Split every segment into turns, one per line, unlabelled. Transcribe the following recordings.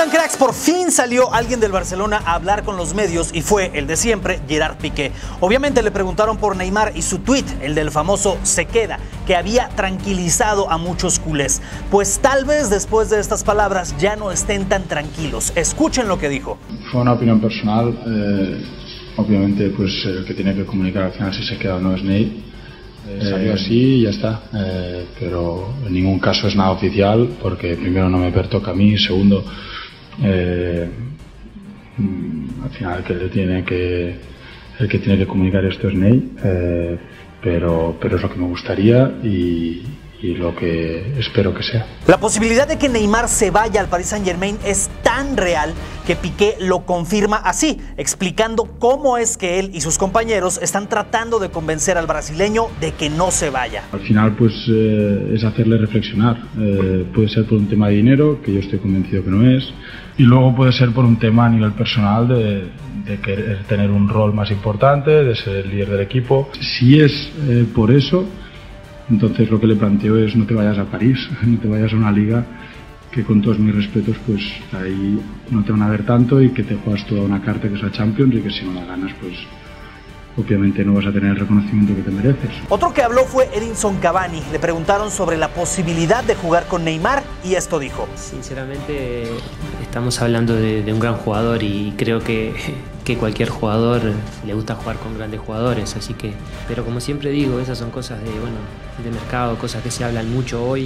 están, cracks? Por fin salió alguien del Barcelona a hablar con los medios y fue el de siempre, Gerard Piqué. Obviamente le preguntaron por Neymar y su tuit, el del famoso "se queda", que había tranquilizado a muchos culés. Pues tal vez después de estas palabras ya no estén tan tranquilos. Escuchen lo que dijo.
Fue una opinión personal. Obviamente, pues el que tiene que comunicar al final si se queda o no es Ney. Salió así y ya está, pero en ningún caso es nada oficial, porque primero no me pertoca a mí, segundo, al final el que tiene que comunicar esto es Ney, pero es lo que me gustaría y lo que espero que sea.
La posibilidad de que Neymar se vaya al Paris Saint-Germain es tan real que Piqué lo confirma así, explicando cómo es que él y sus compañeros están tratando de convencer al brasileño de que no se vaya.
Al final pues es hacerle reflexionar. Puede ser por un tema de dinero, que yo estoy convencido que no es, y luego puede ser por un tema a nivel personal de querer tener un rol más importante, de ser el líder del equipo. Si es por eso, entonces lo que le planteo es: no te vayas a París, no te vayas a una liga que, con todos mis respetos, pues ahí no te van a ver tanto, y que te juegas toda una carta que es la Champions, y que si no la ganas pues obviamente no vas a tener el reconocimiento que te mereces.
Otro que habló fue Edinson Cavani. Le preguntaron sobre la posibilidad de jugar con Neymar y esto dijo.
Sinceramente estamos hablando de un gran jugador, y creo que cualquier jugador le gusta jugar con grandes jugadores, así que, pero como siempre digo, esas son cosas de mercado, cosas que se hablan mucho hoy.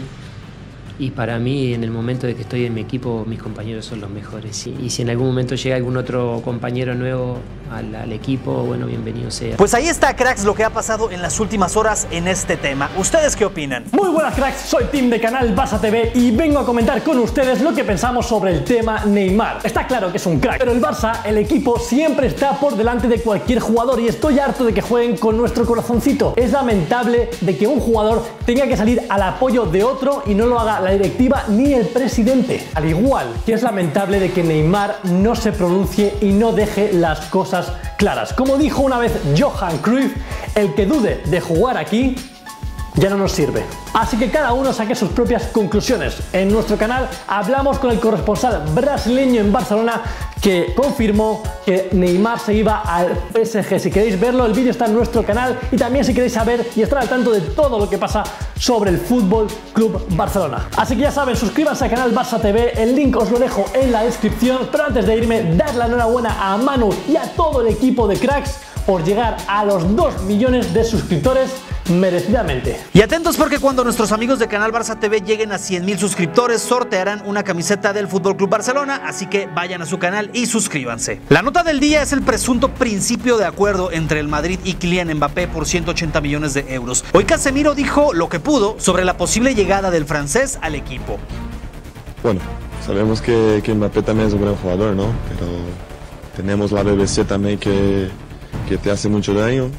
Y para mí, en el momento de que estoy en mi equipo, mis compañeros son los mejores. Y si en algún momento llega algún otro compañero nuevo al equipo, bueno, bienvenido sea.
Pues ahí está, cracks, lo que ha pasado en las últimas horas en este tema. ¿Ustedes qué opinan?
Muy buenas, cracks, soy Tim de Canal Barça TV y vengo a comentar con ustedes lo que pensamos sobre el tema Neymar. Está claro que es un crack, pero el Barça, el equipo, siempre está por delante de cualquier jugador, y estoy harto de que jueguen con nuestro corazoncito. Es lamentable de que un jugador tenga que salir al apoyo de otro y no lo haga la directiva ni el presidente. Al igual que es lamentable de que Neymar no se pronuncie y no deje las cosas claras. Como dijo una vez Johan Cruyff, el que dude de jugar aquí ya no nos sirve. Así que cada uno saque sus propias conclusiones. En nuestro canal hablamos con el corresponsal brasileño en Barcelona, que confirmó que Neymar se iba al PSG. Si queréis verlo, el vídeo está en nuestro canal, y también si queréis saber y estar al tanto de todo lo que pasa sobre el Fútbol Club Barcelona. Así que ya saben, suscríbanse al canal Barça TV, el link os lo dejo en la descripción. Pero antes de irme, dar la enhorabuena a Manu y a todo el equipo de cracks por llegar a los 2 millones de suscriptores merecidamente.
Y atentos, porque cuando nuestros amigos de Canal Barça TV lleguen a 100,000 suscriptores, sortearán una camiseta del Fútbol Club Barcelona, así que vayan a su canal y suscríbanse. La nota del día es el presunto principio de acuerdo entre el Madrid y Kylian Mbappé por 180 millones de euros. Hoy Casemiro dijo lo que pudo sobre la posible llegada del francés al equipo.
Bueno, sabemos que Mbappé también es un gran jugador, ¿no? Pero tenemos la BBC también que te hace mucho daño.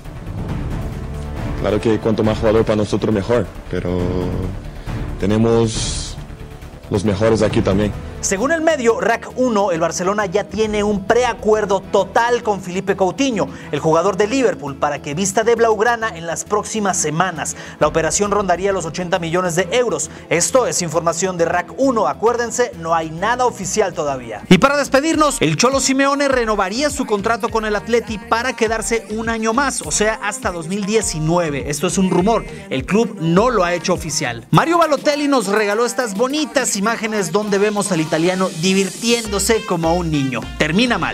Claro que cuanto más jugador para nosotros mejor, pero tenemos los mejores aquí también.
Según el medio RAC 1, el Barcelona ya tiene un preacuerdo total con Philippe Coutinho, el jugador de Liverpool, para que vista de blaugrana en las próximas semanas. La operación rondaría los 80 millones de euros. Esto es información de RAC 1. Acuérdense, no hay nada oficial todavía. Y para despedirnos, el Cholo Simeone renovaría su contrato con el Atleti para quedarse un año más, o sea, hasta 2019. Esto es un rumor. El club no lo ha hecho oficial. Mario Balotelli nos regaló estas bonitas imágenes donde vemos al italiano divirtiéndose como un niño. Termina mal.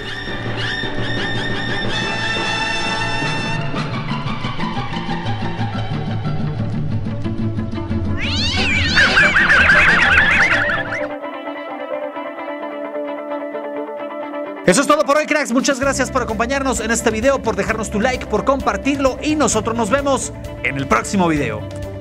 Eso es todo por hoy, cracks. Muchas gracias por acompañarnos en este video, por dejarnos tu like, por compartirlo, y nosotros nos vemos en el próximo video.